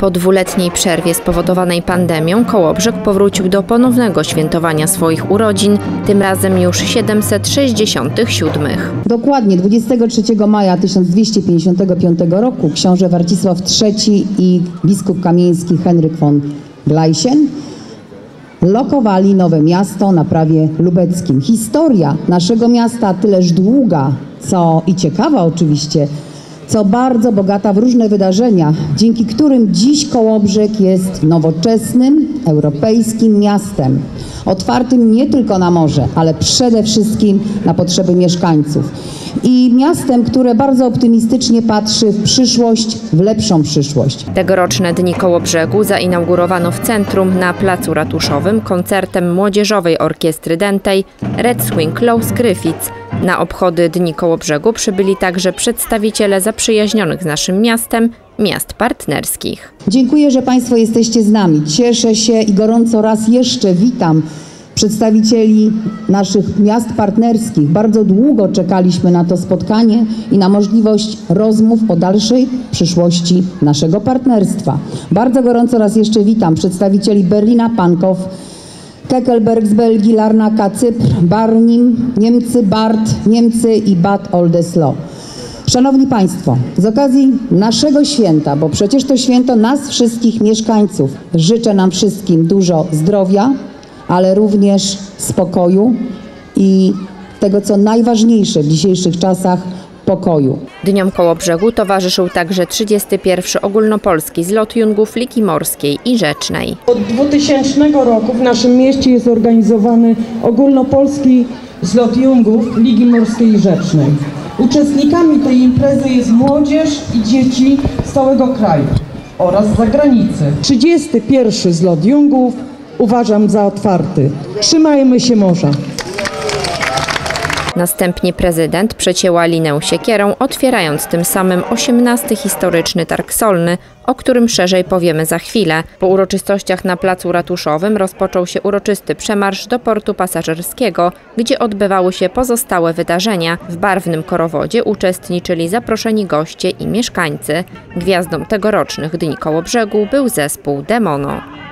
Po dwuletniej przerwie spowodowanej pandemią Kołobrzeg powrócił do ponownego świętowania swoich urodzin, tym razem już 767. Dokładnie 23 maja 1255 roku książę Warcisław III i biskup kamieński Henryk von Gleichen lokowali nowe miasto na prawie lubeckim. Historia naszego miasta tyleż długa, i ciekawa oczywiście, co bardzo bogata w różne wydarzenia, dzięki którym dziś Kołobrzeg jest nowoczesnym, europejskim miastem, otwartym nie tylko na morze, ale przede wszystkim na potrzeby mieszkańców. I miastem, które bardzo optymistycznie patrzy w przyszłość, w lepszą przyszłość. Tegoroczne Dni Kołobrzegu zainaugurowano w centrum na Placu Ratuszowym koncertem Młodzieżowej Orkiestry Dętej Red Swing Lows Griffiths. Na obchody Dni Kołobrzegu przybyli także przedstawiciele zaprzyjaźnionych z naszym miastem miast partnerskich. Dziękuję, że Państwo jesteście z nami. Cieszę się i gorąco raz jeszcze witam przedstawicieli naszych miast partnerskich. Bardzo długo czekaliśmy na to spotkanie i na możliwość rozmów o dalszej przyszłości naszego partnerstwa. Bardzo gorąco raz jeszcze witam przedstawicieli Berlina, Pankow, Kekelberg z Belgii, Larnaka, Cypr, Barnim, Niemcy, Bart, Niemcy i Bad Oldesloe. Szanowni Państwo, z okazji naszego święta, bo przecież to święto nas wszystkich mieszkańców, życzę nam wszystkim dużo zdrowia, ale również spokoju i tego, co najważniejsze w dzisiejszych czasach, pokoju. Dniom Kołobrzegu towarzyszył także 31. ogólnopolski zlot jungów Ligi Morskiej i Rzecznej. Od 2000 roku w naszym mieście jest organizowany ogólnopolski zlot jungów Ligi Morskiej i Rzecznej. Uczestnikami tej imprezy jest młodzież i dzieci z całego kraju oraz z zagranicy. 31. zlot jungów uważam za otwarty. Trzymajmy się morza. Następnie prezydent przecięła linę siekierą, otwierając tym samym 18. historyczny targ solny, o którym szerzej powiemy za chwilę. Po uroczystościach na Placu Ratuszowym rozpoczął się uroczysty przemarsz do portu pasażerskiego, gdzie odbywały się pozostałe wydarzenia. W barwnym korowodzie uczestniczyli zaproszeni goście i mieszkańcy. Gwiazdą tegorocznych Dni Kołobrzegu był zespół Demono.